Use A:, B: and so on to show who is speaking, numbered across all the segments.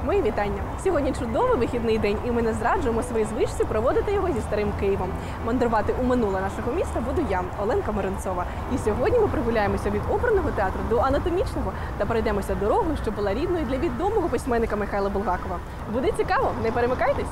A: Мої вітання! Сьогодні чудовий вихідний день, і ми не зраджуємо свої звичці проводити його зі старим Києвом. Мандрувати у минуле нашого міста буду я, Оленка Моренцова. І сьогодні ми прогуляємося від оперного театру до анатомічного та перейдемося дорогою, що була рідною для відомого письменника Михайла Булгакова. Буде цікаво, не перемикайтесь!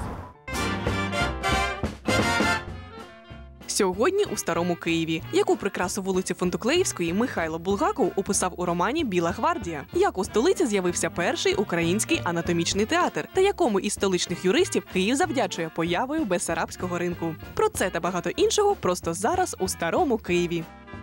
B: Сьогодні у Старому Києві. Яку прикрасу вулиці Фундуклеївської Михайло Булгаков описав у романі «Біла гвардія»? Як у столиці з'явився перший український анатомічний театр? Та якому із столичних юристів Київ завдячує появою Бессарабського ринку? Про це та багато іншого просто зараз у Старому Києві.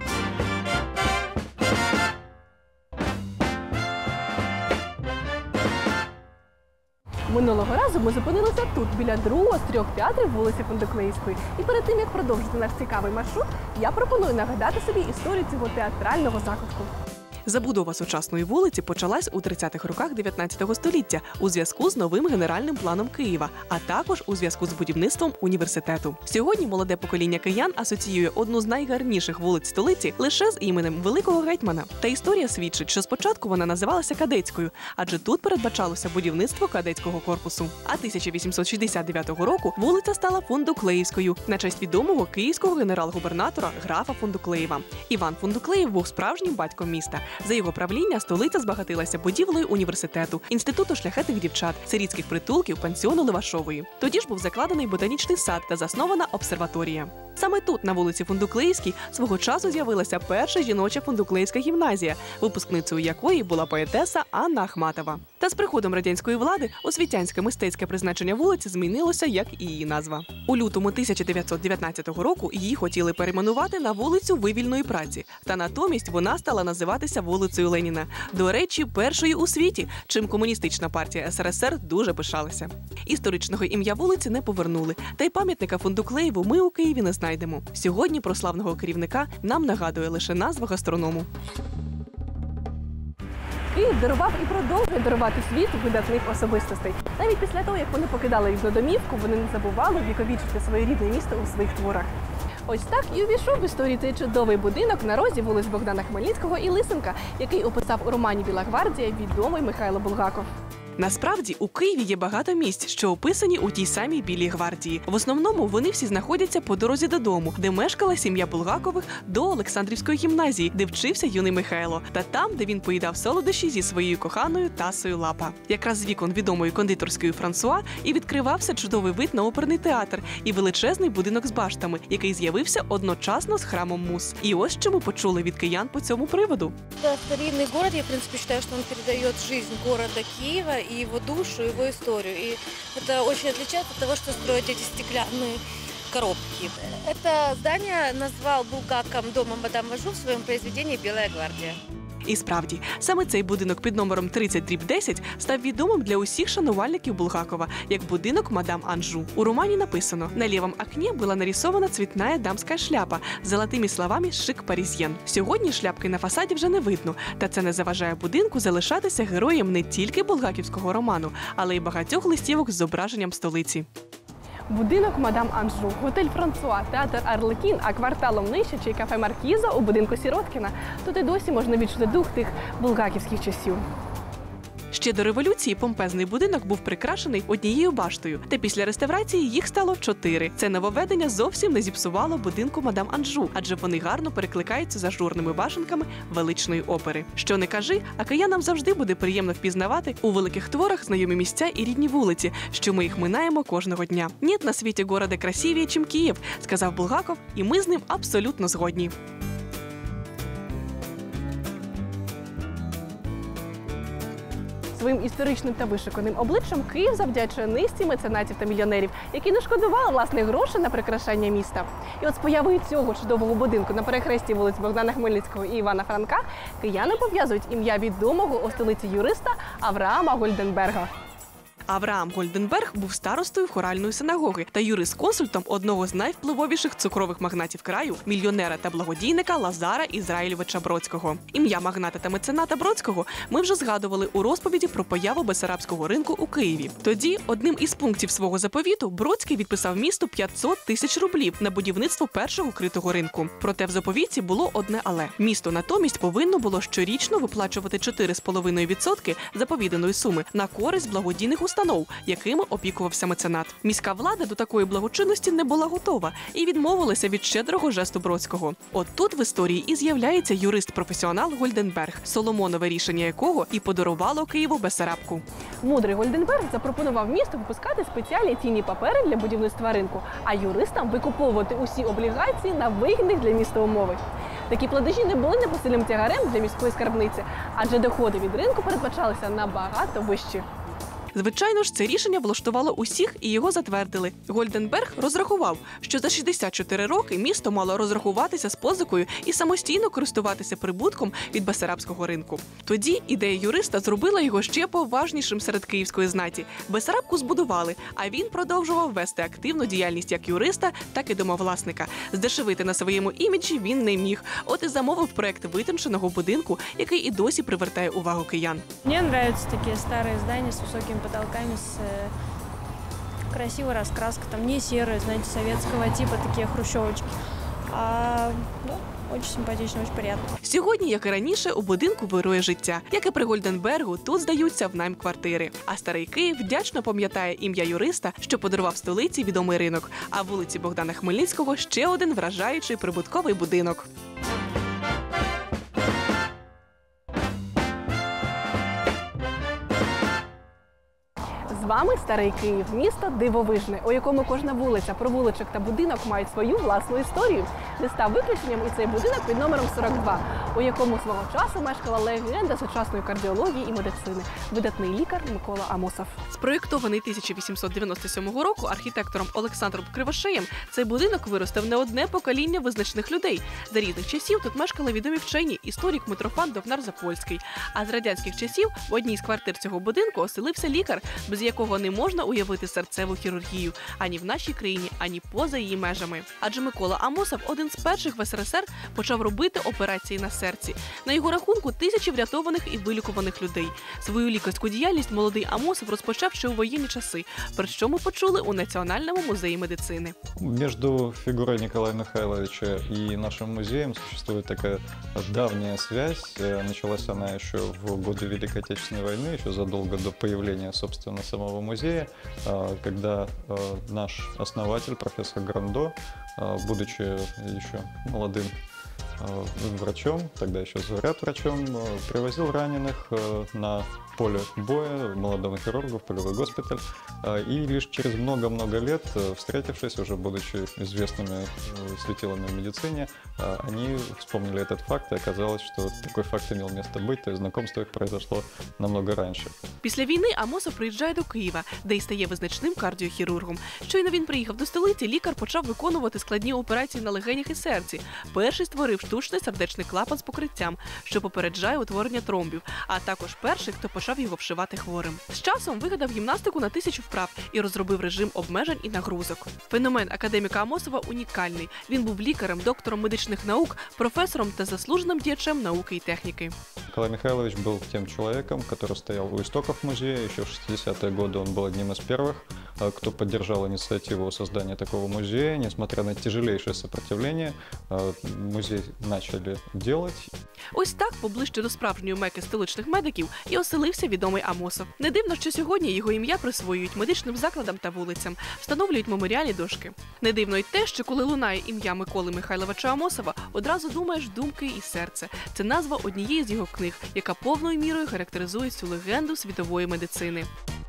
A: Минулого разу ми зупинилися тут, біля другого з трьох театрів вулиці Фундуклеївської. І перед тим, як продовжити наш цікавий маршрут, я пропоную нагадати собі історію цього театрального закутку.
B: Забудова сучасної вулиці почалась у 30-х роках 19 століття у зв'язку з новим генеральним планом Києва, а також у зв'язку з будівництвом університету. Сьогодні молоде покоління киян асоціює одну з найгарніших вулиць столиці лише з іменем великого гетьмана. Та історія свідчить, що спочатку вона називалася Кадетською, адже тут передбачалося будівництво кадетського корпусу. А 1869 року вулиця стала Фундуклеївською на честь відомого київського генерал-губернатора графа Фундуклеєва. Іван Фундуклеєв був справжнім батьком міста. За його правління столиця збагатилася будівлею університету, інституту шляхетних дівчат, сирітських притулків, пансіону Левашової. Тоді ж був закладений ботанічний сад та заснована обсерваторія. Саме тут, на вулиці Фундуклеївській, свого часу з'явилася перша жіноча фундуклеївська гімназія, випускницею якої була поетеса Анна Ахматова. Та з приходом радянської влади освітянське мистецьке призначення вулиці змінилося, як і її назва. У лютому 1919 року її хотіли перейменувати на вулицю Вивільної праці, та натомість вона стала називатися вулицею Леніна. До речі, першою у світі, чим комуністична партія СРСР дуже пишалася. Історичного ім'я вулиці не повернули, та й пам'ятника Фундуклеєву ми у Києві не знайдемо. Сьогодні про славного керівника нам нагадує лише назва гастроному.
A: Київ дарував і продовжує дарувати світ видатних особистостей. Навіть після того, як вони покидали рідну домівку, вони не забували віковічити своє рідне місто у своїх творах. Ось так і увійшов в історію цей чудовий будинок на розі вулиць Богдана Хмельницького і Лисенка, який описав у романі «Біла гвардія» відомий Михайло Булгаков.
B: Насправді, у Києві є багато місць, що описані у тій самій Білій гвардії. В основному вони всі знаходяться по дорозі додому, де мешкала сім'я Булгакових, до Олександрівської гімназії, де вчився юний Михайло, та там, де він поїдав солодощі зі своєю коханою Тасою Лапа. Якраз з вікон відомої кондитерської Франсуа і відкривався чудовий вид на оперний театр і величезний будинок з баштами, який з'явився одночасно з храмом Мус. І ось що ми почули від киян по цьому приводу.
C: Это старинный город, я, в принципе, считаю, что он передает жизнь города Киева и его душу, его историю. И это очень отличается от того, что строят эти стеклянные коробки. Это здание назвал Булгаком домом мадам Ажу в своем произведении «Белая гвардия».
B: І справді, саме цей будинок під номером 30/10 став відомим для усіх шанувальників Булгакова, як будинок мадам Анжу. У романі написано: «На лівом окне була нарисована цвітна дамська шляпа з золотими словами «Шик паризьєн». Сьогодні шляпки на фасаді вже не видно, та це не заважає будинку залишатися героєм не тільки булгаківського роману, але й багатьох листівок з зображенням столиці.
A: Будинок мадам Анжу, готель Франсуа, театр Арлекін, а кварталом нижче чи кафе Маркіза у будинку Сіроткіна. Тут і досі можна відчути дух тих булгаківських часів.
B: Ще до революції помпезний будинок був прикрашений однією баштою, та після реставрації їх стало 4. Це нововведення зовсім не зіпсувало будинку мадам Анжу, адже вони гарно перекликаються з ажурними башенками величної опери. Що не кажи, а киянам завжди буде приємно впізнавати у великих творах знайомі місця і рідні вулиці, що ми їх минаємо кожного дня. «Нет на світі города красивее, чим Київ», сказав Булгаков, і ми з ним абсолютно згодні.
A: Своїм історичним та вишуканим обличчям Київ завдячує низці меценатів та мільйонерів, які не шкодували власних грошей на прикрашання міста. І от з появою цього чудового будинку на перехресті вулиць Богдана Хмельницького і Івана Франка кияни пов'язують ім'я відомого у столиці юриста Авраама Гольденберга.
B: Авраам Гольденберг був старостою хоральної синагоги та юрисконсультом одного з найвпливовіших цукрових магнатів краю, мільйонера та благодійника Лазара Ізраїльовича Бродського. Ім'я магната та мецената Бродського ми вже згадували у розповіді про появу Бессарабського ринку у Києві. Тоді одним із пунктів свого заповіту Бродський відписав місту 500 тисяч рублів на будівництво першого критого ринку. Проте в заповіті було одне але. Місто натомість повинно було щорічно виплачувати 4,5% заповіданої суми на користь благодійних установ, якими опікувався меценат. Міська влада до такої благочинності не була готова і відмовилася від щедрого жесту Бродського. От тут в історії і з'являється юрист-професіонал Гольденберг, соломонове рішення якого і подарувало Києву Бессарабку.
A: Мудрий Гольденберг запропонував місту випускати спеціальні цінні папери для будівництва ринку, а юристам викуповувати усі облігації на вигідних для міста умови. Такі платежі не були непосильним тягарем для міської скарбниці, адже доходи від ринку передбачалися набагато вищі.
B: Звичайно ж, це рішення влаштувало усіх і його затвердили. Гольденберг розрахував, що за 64 роки місто мало розрахуватися з позикою і самостійно користуватися прибутком від Бессарабського ринку. Тоді ідея юриста зробила його ще поважнішим серед київської знаті. Бессарабку збудували, а він продовжував вести активну діяльність як юриста, так і домовласника. Здешевити на своєму іміджі він не міг. От і замовив проект витонченого будинку, який і досі привертає увагу киян.
D: Мені подобаються такі старі здання з високим потолками, с красивой раскраской, там не серые, знаете, советского типа, такие хрущевочки. Да, очень симпатично, очень приятно.
B: Сьогодні, як і раніше, у будинку вирує життя. Як і при Гольденбергу, тут здаються в найм квартири. А старий Київ вдячно пам'ятає ім'я юриста, що подарував столиці відомий ринок. А вулиці Богдана Хмельницького – ще один вражаючий прибутковий будинок.
A: З вами Старий Київ, місто дивовижне, у якому кожна вулиця, провулочок та будинок мають свою власну історію. Не став виключенням і цей будинок під номером 42, у якому свого часу мешкала легенда сучасної кардіології і медицини – видатний лікар Микола Амосов.
B: Спроєктований 1897 року архітектором Олександром Кривошеєм, цей будинок виростив не одне покоління визначних людей. За різних часів тут мешкали відомі вчені, історик Митрофан Довнар-Запольський. А з радянських часів в одній з квартир цього будинку оселився лікар, без якого не можна уявити серцеву хірургію ані в нашій країні, ані поза її межами. Адже Микола Амосов один з перших в СРСР почав робити операції на серці. На його рахунку тисячі врятованих і вилікуваних людей. Свою лікарську діяльність молодий Амосов розпочав ще у воєнні часи, про що ми почули у Національному музеї медицини.
E: Между фигурой Николая Михайловича и нашим музеем существует такая давняя связь. Началась она еще в годы Великой Отечественной войны, еще задолго до появления, собственно, самого музея, когда наш основатель, профессор Грандо, будучи еще молодым врачом, тогда еще врачом, привозил раненых на поле боя, молодому хирургу в полевой госпиталь. И лишь через много-много лет, встретившись, уже будучи известными светилами в медицине, они вспомнили этот факт, и оказалось, что такой факт имел место быть, то есть знакомство их произошло намного раньше.
B: Після війни Амосов приїжджає до Києва, де й стає визначним кардіохірургом. Щойно він приїхав до столиці, лікар почав виконувати складні операції на легенях і серці. Перший створив штучний сердечний клапан з покриттям, що попереджає утворення тромбів, а також перший, хто почав його вшивати хворим. З часом вигадав гімнастику на 1000 вправ і розробив режим обмежень і нагрузок. Феномен академіка Амосова унікальний. Він був лікарем, доктором медичних наук, професором та заслуженим діячем науки і техніки.
E: Николай Михайлович был тем человеком, который стоял у истоков музея. Еще в 60-е годы он был одним из первых, кто поддержал инициативу создания такого музея. Несмотря на тяжелейшее сопротивление, музей начали делать.
B: Ось так, поближче до справжньої меки столичних медиків, і оселився відомий Амосов. Не дивно, що сьогодні його ім'я присвоюють медичним закладам та вулицям, встановлюють меморіальні дошки. Не дивно й те, що коли лунає ім'я Миколи Михайловича Амосова, одразу думаєш думки і серце. Це назва однієї з його книг, яка повною мірою характеризує цю легенду світової медицини.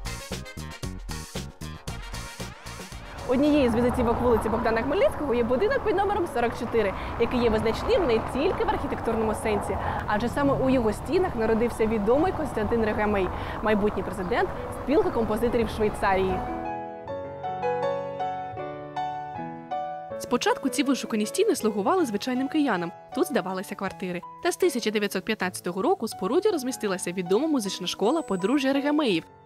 A: Однією з візитівок вулиці Богдана Хмельницького є будинок під номером 44, який є визначним не тільки в архітектурному сенсі, адже саме у його стінах народився відомий Костянтин Регамей, майбутній президент спілки композиторів Швейцарії.
B: Спочатку ці вишукані стіни слугували звичайним киянам. Тут здавалися квартири. Та з 1915 року в споруді розмістилася відома музична школа подружжя Регамеїв.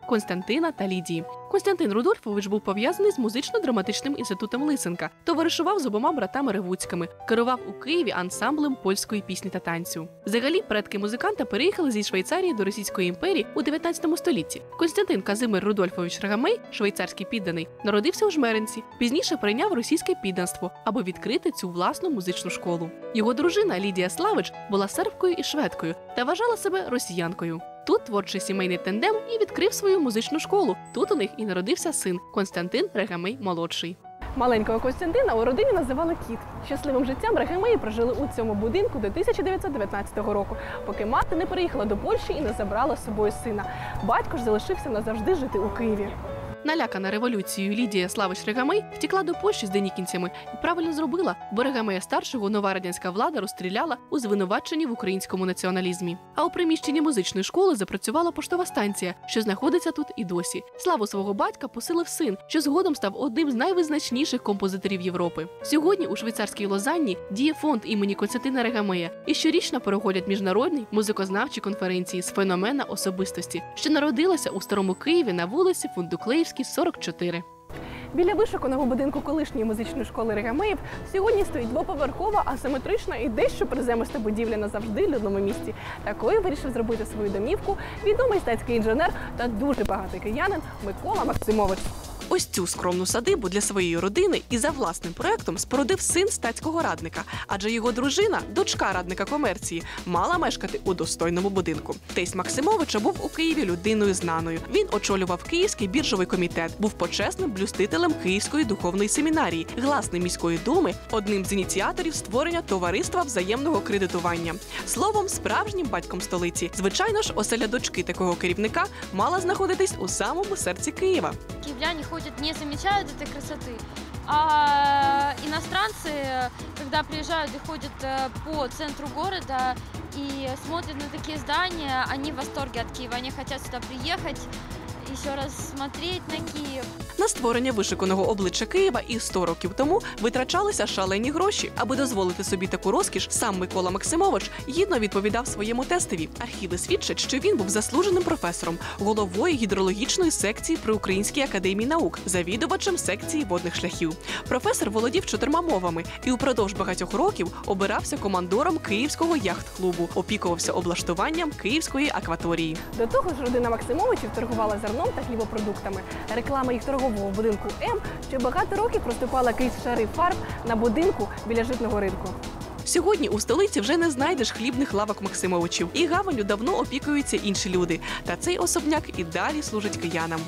B: Константина та Лідії. Константин Рудольфович був пов'язаний з музично-драматичним інститутом Лисенка, товаришував з обома братами Ревуцькими, керував у Києві ансамблем польської пісні та танцю. Взагалі, предки музиканта переїхали зі Швейцарії до Російської імперії у 19 столітті. Константин Казимир Рудольфович Регамей, швейцарський підданий, народився у Жмеринці, пізніше прийняв російське підданство, аби відкрити цю власну музичну школу. Його дружина Лідія Славич була сербкою і шведкою та вважала себе росіянкою. Тут творчий сімейний тандем і відкрив свою музичну школу. Тут у них і народився син Константин Регамей-молодший.
A: Маленького Костянтина у родині називали Кіт. Щасливим життям Регамеї прожили у цьому будинку до 1919 року, поки мати не переїхала до Польщі і не забрала з собою сина. Батько ж залишився назавжди жити у Києві.
B: Налякана революцією Лідія Славич Регамей втекла до Польщі з денікінцями і правильно зробила, бо Регамея-старшого нова радянська влада розстріляла у звинуваченні в українському націоналізмі. А у приміщенні музичної школи запрацювала поштова станція, що знаходиться тут і досі. Славу свого батька посилив син, що згодом став одним з найвизначніших композиторів Європи. Сьогодні у швейцарській Лозанні діє фонд імені Константина Регамея і щорічно проходять міжнародні музикознавчі конференції з феномена особистості, що народилася у Старому Києві на вулиці Фундуклеївській, 44.
A: Біля вишуканого будинку колишньої музичної школи Регамеїв сьогодні стоїть двоповерхова, асиметрична і дещо приземиста будівля на завжди людному місті. Такою вирішив зробити свою домівку відомий статський інженер та дуже багатий киянин Микола Максимович.
B: Ось цю скромну садибу для своєї родини і за власним проектом спорудив син статського радника, адже його дружина, дочка радника комерції, мала мешкати у достойному будинку. Тесть Максимовича був у Києві людиною знаною. Він очолював Київський біржовий комітет, був почесним блюстителем Київської духовної семінарії, гласним міської думи, одним з ініціаторів створення товариства взаємного кредитування. Словом, справжнім батьком столиці. Звичайно ж, оселя дочки такого керівника мала знаходитись у самому серці Києва.
F: Киевляне ходят, не замечают этой красоты, а иностранцы, когда приезжают и ходят по центру города и смотрят на такие здания, они в восторге от Киева, они хотят сюда приехать, еще раз смотреть на Киев.
B: На створення вишиканого обличчя Києва і 100 років тому витрачалися шалені гроші. Аби дозволити собі таку розкіш, сам Микола Максимович гідно відповідав своєму тестові. Архіви свідчать, що він був заслуженим професором, головою гідрологічної секції при Українській академії наук, завідувачем секції водних шляхів. Професор володів 4 мовами і упродовж багатьох років обирався командором Київського яхт-клубу, опікувався облаштуванням Київської акваторії.
A: До того ж, родина Максимовичів торгувала зерном та хлібопродуктами. Реклама їх торгового будинку М ще багато років проступала крізь шари фарб на будинку біля житного ринку.
B: Сьогодні у столиці вже не знайдеш хлібних лавок Максимовичів. І гаванню давно опікуються інші люди. Та цей особняк і далі служить киянам.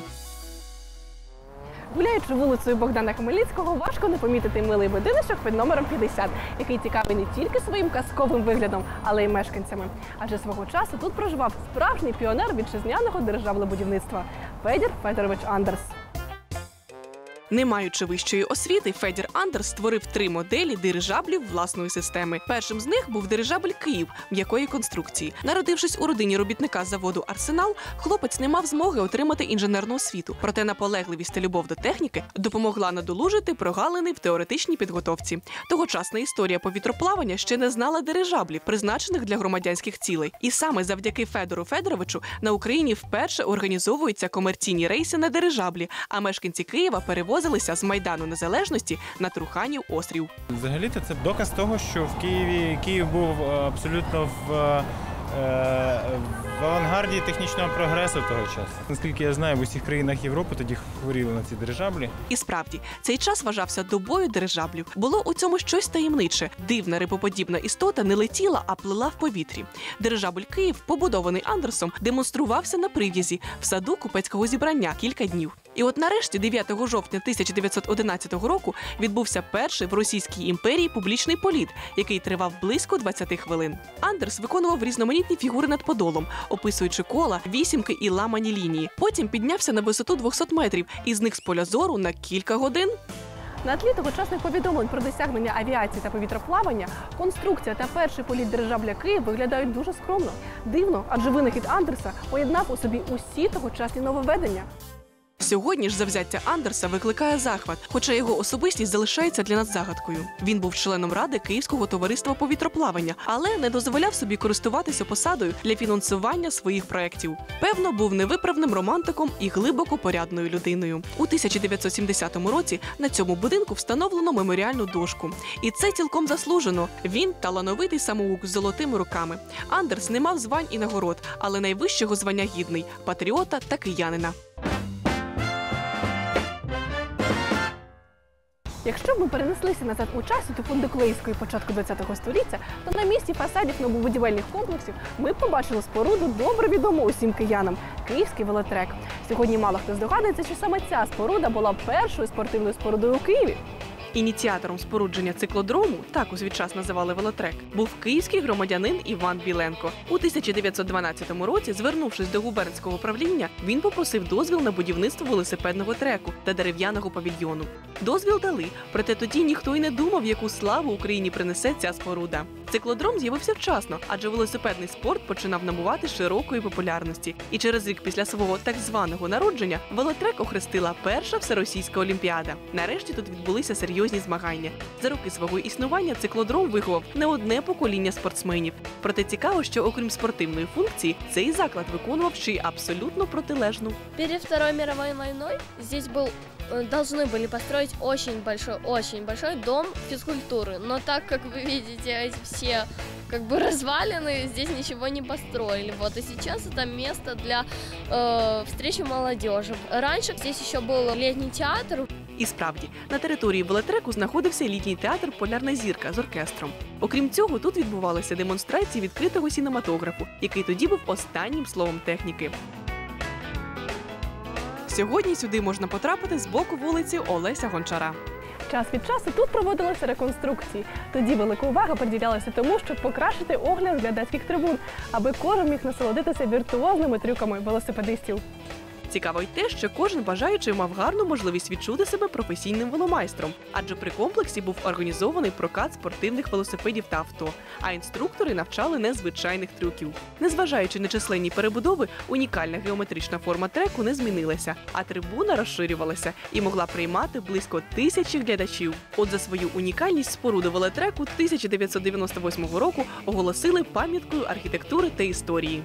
A: Гуляючи вулицею Богдана Хмельницького, важко не помітити милий будиночок під номером 50, який цікавий не тільки своїм казковим виглядом, але й мешканцями. Адже свого часу тут проживав справжній піонер вітчизняного державлебудівництва – Федір Федорович Андерс.
B: Не маючи вищої освіти, Федір Андерс створив 3 моделі дирижаблів власної системи. Першим з них був дирижабль «Київ» м'якої конструкції. Народившись у родині робітника заводу «Арсенал», хлопець не мав змоги отримати інженерну освіту. Проте наполегливість та любов до техніки допомогла надолужити прогалини в теоретичній підготовці. Тогочасна історія повітроплавання ще не знала дирижаблів, призначених для громадянських цілей. І саме завдяки Федору Федоровичу на Україні вперше організовуються комерційні рейси на дирижаблі, а мешканці Києва перевозилися з Майдану Незалежності на Труханів острів.
G: Взагалі-то це доказ того, що в Київ був абсолютно в авангарді технічного прогресу того часу. Наскільки я знаю, в усіх країнах Європи тоді хворіли на ці дирижаблі.
B: І справді, цей час вважався добою дирижаблів. Було у цьому щось таємниче. Дивна рибоподібна істота не летіла, а плила в повітрі. Дирижабль «Київ», побудований Андерсом, демонструвався на прив'язі в саду купецького зібрання кілька днів. І от нарешті 9 жовтня 1911 року відбувся перший в Російській імперії публічний політ, який тривав близько 20 хвилин. Андерс виконував різноманітні фігури над подолом, описуючи кола, вісімки і ламані лінії. Потім піднявся на висоту 200 метрів і зник з поля зору на кілька годин.
A: На тлі тогочасних повідомлень про досягнення авіації та повітроплавання, конструкція та перший політ дирижабля «Київ» виглядають дуже скромно. Дивно, адже винахід Андерса поєднав у собі усі тогочасні нововведення.
B: Сьогодні ж завзяття Андерса викликає захват, хоча його особистість залишається для нас загадкою. Він був членом ради Київського товариства повітроплавання, але не дозволяв собі користуватися посадою для фінансування своїх проєктів. Певно, був невиправним романтиком і глибоко порядною людиною. У 1970 році на цьому будинку встановлено меморіальну дошку. І це цілком заслужено. Він – талановитий самоук з золотими руками. Андерс не мав звань і нагород, але найвищого звання гідний – патріота та киянина.
A: Якщо б ми перенеслися назад у часі до фундуклейської початку ХХ століття, то на місці фасадів новобудівельних комплексів ми б побачили споруду добре відому усім киянам – Київський велотрек. Сьогодні мало хто здогадується, що саме ця споруда була першою спортивною спорудою у Києві.
B: Ініціатором спорудження циклодрому, так у свій час називали велотрек, був київський громадянин Іван Біленко. У 1912 році, звернувшись до губернського управління, він попросив дозвіл на будівництво велосипедного треку та дерев'яного павільйону. Дозвіл дали, проте тоді ніхто й не думав, яку славу Україні принесе ця споруда. Циклодром з'явився вчасно, адже велосипедний спорт починав набувати широкої популярності. І через рік після свого так званого народження велотрек охрестила перша всеросійська олімпіада. Нарешті тут відбулися серйозні змагання. За роки свого існування циклодром виховав не одне покоління спортсменів. Проте цікаво, що окрім спортивної функції, цей заклад виконував ще й абсолютно протилежну.
H: Перед Второй мировой войной здесь должны были построить очень большой дом физкультуры. Но так как вы видите, эти все развалины, здесь ничего не построили. И сейчас это место для встречи молодежи. Раньше здесь еще был летний театр.
B: І справді, на території велотреку знаходився літній театр «Полярна зірка» з оркестром. Окрім цього, тут відбувалися демонстрації відкритого кінематографу, який тоді був останнім словом техніки. Сьогодні сюди можна потрапити з боку вулиці Олеся Гончара.
A: Час від часу тут проводилися реконструкції. Тоді велика увага приділялася тому, щоб покращити огляд глядацьких трибун, аби кожен міг насолодитися віртуозними трюками велосипедистів.
B: Цікаво й те, що кожен бажаючий мав гарну можливість відчути себе професійним веломайстром, адже при комплексі був організований прокат спортивних велосипедів та авто, а інструктори навчали незвичайних трюків. Незважаючи на численні перебудови, унікальна геометрична форма треку не змінилася, а трибуна розширювалася і могла приймати близько 1000 глядачів. От за свою унікальність споруду велотреку 1998 року оголосили пам'яткою архітектури та історії.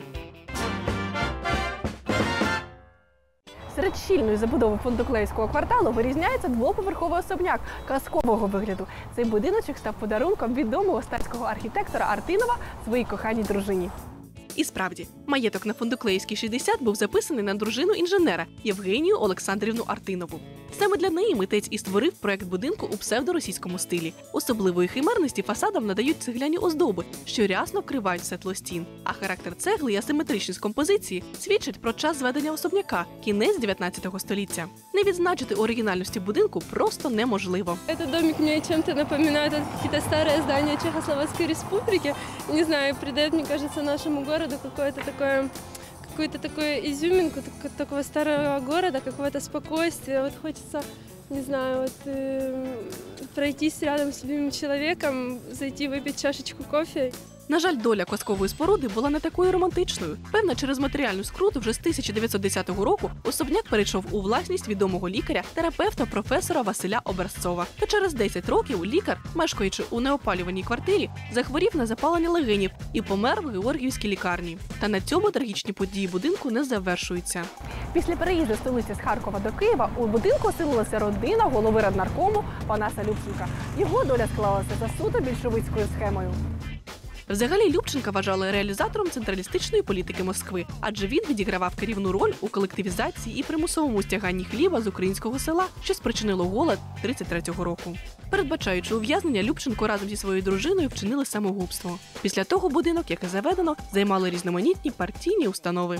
A: Серед щільної забудови фундуклейського кварталу вирізняється двоповерховий особняк казкового вигляду. Цей будиночок став подарунком відомого статського архітектора Артинова своїй коханій дружині.
B: І справді, маєток на Фундуклеївській 60 був записаний на дружину інженера Євгенію Олександрівну Артинову. Саме для неї митець і створив проект будинку у псевдоросійському стилі. Особливої химерності фасадам надають цегляні оздоби, що рясно вкривають все тло стін. А характер цегли і асиметричність композиції свідчать про час зведення особняка – кінець 19 століття. Не відзначити оригінальності будинку просто неможливо.
I: Этот домик мне чем-то напоминает какие-то старые здания Чехословацкой республики. Не знаю, придает, мне кажется, нашему городу какую-то такую изюминку, такого старого города, какого-то спокойствия. Хочется, не знаю, пройтись рядом с любимым человеком, зайти выпить чашечку кофе.
B: На жаль, доля казкової споруди була не такою романтичною. Певно, через матеріальну скруту вже з 1910 року особняк перейшов у власність відомого лікаря, терапевта професора Василя Образцова. Та через 10 років лікар, мешкаючи у неопалюваній квартирі, захворів на запалення легенів і помер в Георгіївській лікарні. Та на цьому трагічні події будинку не завершуються.
A: Після переїзду столиці з Харкова до Києва у будинку оселилася родина голови раднаркому Панаса Любченка. Його доля склалася за суто більшовицькою схемою.
B: Взагалі Любченка вважали реалізатором централістичної політики Москви, адже він відігравав керівну роль у колективізації і примусовому стяганні хліба з українського села, що спричинило голод 33-го року. Передбачаючи ув'язнення, Любченко разом зі своєю дружиною вчинили самогубство. Після того будинок, як і заведено, займали різноманітні партійні установи.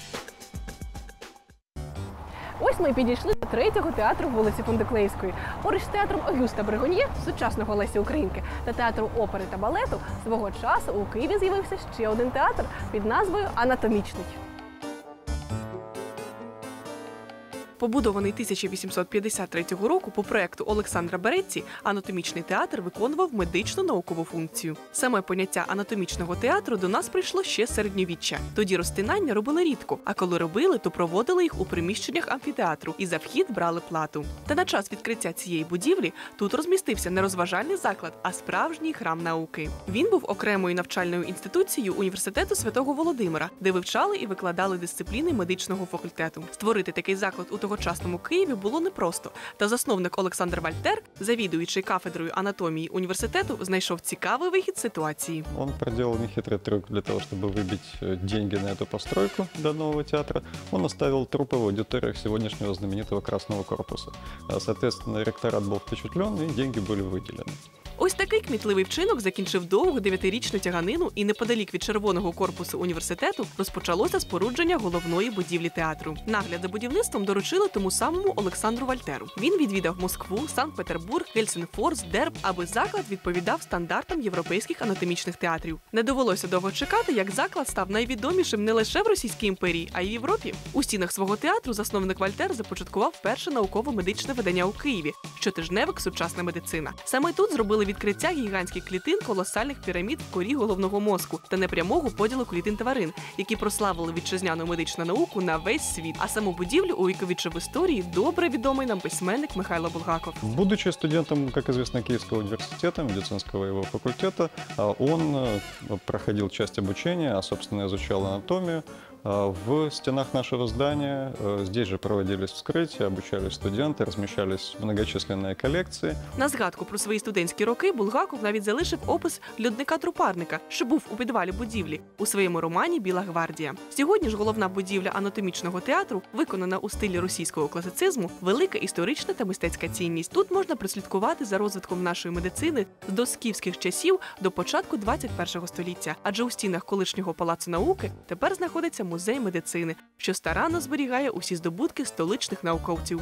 A: Ось ми підійшли до третього театру вулиці Фундуклеївської. Поруч з театром Огюста Брегоньє, сучасного Лесі Українки, та театру опери та балету свого часу у Києві з'явився ще один театр під назвою «Анатомічний».
B: Побудований 1853 року по проекту Олександра Берецці, анатомічний театр виконував медичну наукову функцію. Саме поняття анатомічного театру до нас прийшло ще з середньовіччя. Тоді розтинання робили рідко, а коли робили, то проводили їх у приміщеннях амфітеатру і за вхід брали плату. Та на час відкриття цієї будівлі тут розмістився не розважальний заклад, а справжній храм науки. Він був окремою навчальною інституцією університету Святого Володимира, де вивчали і викладали дисципліни медичного факультету. Створити такий заклад у тогочасному Києві було непросто, та засновник Олександр Вальтер, завідуючий кафедрою анатомії університету, знайшов цікавий вихід з ситуації.
E: Он проделал нехитрый трюк для того, чтобы выбить деньги на эту постройку до нового театра. Он оставил трупы в аудиториях сегодняшнего знаменитого Красного корпуса. Соответственно, ректорат был впечатлен, и деньги были выделены.
B: Ось такий кмітливий вчинок закінчив довгу 9-річну тяганину, і неподалік від червоного корпусу університету розпочалося спорудження головної будівлі театру. Нагляд за будівництвом доручили тому самому Олександру Вальтеру. Він відвідав Москву, Санкт-Петербург, Гельсінфорс, Дерб, аби заклад відповідав стандартам європейських анатомічних театрів. Не довелося довго чекати, як заклад став найвідомішим не лише в Російській імперії, а й в Європі. У стінах свого театру засновник Вальтер започаткував перше науково-медичне видання у Києві – щотижневик «Сучасна медицина». Саме тут зробили відкриття гігантських клітин колосальних пірамід в корі головного мозку та непрямого поділу клітин тварин, які прославили вітчизняну медичну науку на весь світ. А саму будівлю увіковічив в історії добре відомий нам письменник Михайло Булгаков.
E: Будучи студентом, как известно, Киевского университета, медицинского его факультета, он проходил часть обучения, а, собственно, изучал анатомию. В стенах нашего здания здесь же проводились вскрытия, обучались студенты, размещались многочисленные коллекции.
B: На згадку про свої студентські роки Булгаков навіть залишив опис льодника-трупарника, що був у підвалі будівлі, у своєму романі «Біла гвардія». Сьогодні ж головна будівля анатомічного театру, виконана у стилі російського класицизму, велика історична та мистецька цінність. Тут можна прослідкувати за розвитком нашої медицини з доскіфських часів до початку 21 століття. Адже у стінах колишнього палацу науки тепер знаходиться музей медицини, що старанно зберігає усі здобутки столичних науковців.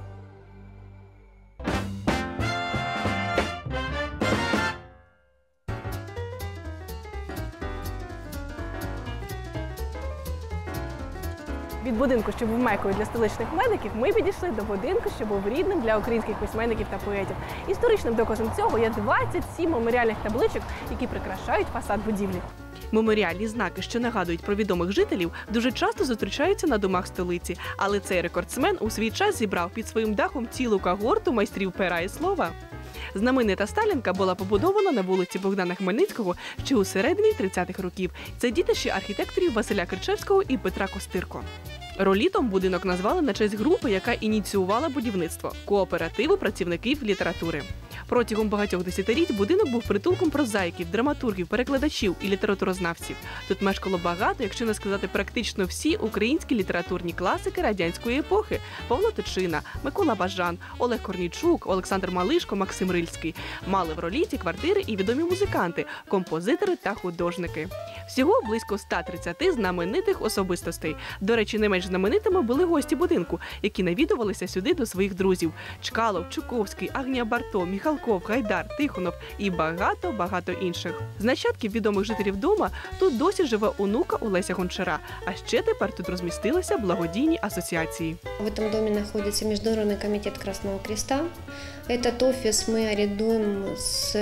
A: Від будинку, що був мекою для столичних медиків, ми підійшли до будинку, що був рідним для українських письменників та поетів. Історичним доказом цього є 27 меморіальних табличок, які прикрашають фасад будівлі.
B: Меморіальні знаки, що нагадують про відомих жителів, дуже часто зустрічаються на домах столиці. Але цей рекордсмен у свій час зібрав під своїм дахом цілу когорту майстрів пера і слова. Знаменита Сталінка була побудована на вулиці Богдана Хмельницького ще у середині 30-х років. Це дітище архітекторів Василя Кричевського і Петра Костирко. Ролітом будинок назвали на честь групи, яка ініціювала будівництво – кооперативу працівників літератури. Протягом багатьох десятиліть будинок був притулком прозаїків, драматургів, перекладачів і літературознавців. Тут мешкало багато, якщо не сказати практично всі українські літературні класики радянської епохи – Павло Тичина, Микола Бажан, Олег Корнійчук, Олександр Малишко, Максим Рильський. Мали в Роліті квартири і відомі музиканти, композитори та художники. Всього близько 130 знаменитих особистостей. До речі, не менш знаменитими були гості будинку, які навідувалися сюди до своїх друзів – Чкалов, Чуковський, Агнія Барто, Міхалков, Гайдар, Тихонов і багато-багато інших. З нащадків відомих жителів дома тут досі живе онука Олеся Гончара, а ще тепер тут розмістилися благодійні асоціації.
J: В этом доме находится Международный комитет Красного Креста. Этот офис мы арендуем с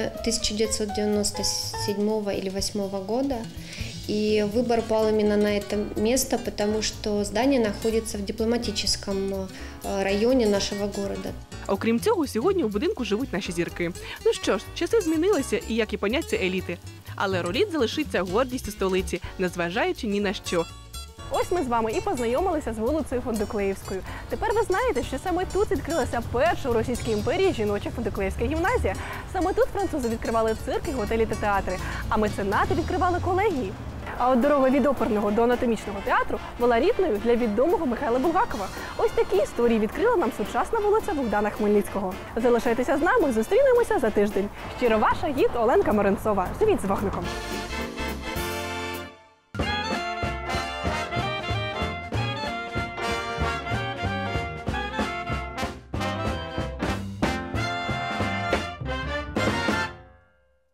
J: 1997 или 2008 года. И выбор пал именно на это место, потому что здание находится в дипломатическом районе нашего города.
B: Окрім цього, сьогодні у будинку живуть наші зірки. Ну що ж, часи змінилися, і як і поняття еліти. Але Роліт залишиться гордістю столиці, незважаючи ні на що.
A: Ось ми з вами і познайомилися з вулицею Фондоклеївською. Тепер ви знаєте, що саме тут відкрилася перша у Російській імперії жіноча Фондоклеївська гімназія. Саме тут французи відкривали цирки, готелі та театри, а меценати відкривали колегії. А от дорога від оперного до анатомічного театру була рідною для відомого Михайла Булгакова. Ось такі історії відкрила нам сучасна вулиця Богдана Хмельницького. Залишайтеся з нами, зустрінемося за тиждень. Щиро ваша гід Оленка Моренцова. Живіть з вогником!